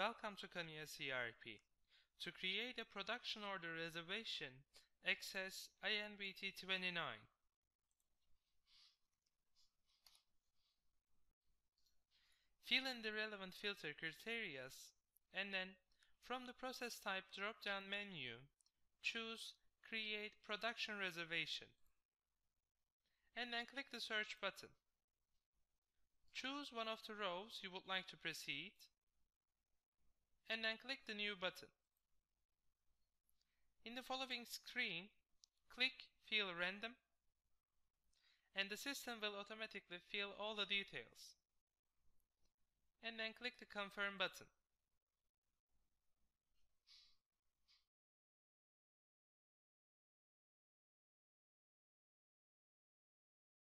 Welcome to Kaniya CRP. To create a production order reservation, access INBT29. Fill in the relevant filter criteria and then from the process type drop-down menu, choose Create Production Reservation and then click the search button. Choose one of the rows you would like to proceed and then click the New button. In the following screen, click Fill Random and the system will automatically fill all the details. And then click the Confirm button.